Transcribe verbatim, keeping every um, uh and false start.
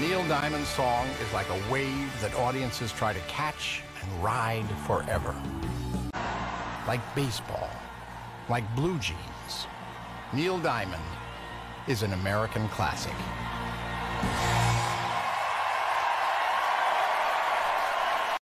Neil Diamond's song is like a wave that audiences try to catch and ride forever. Like baseball, like blue jeans, Neil Diamond is an American classic.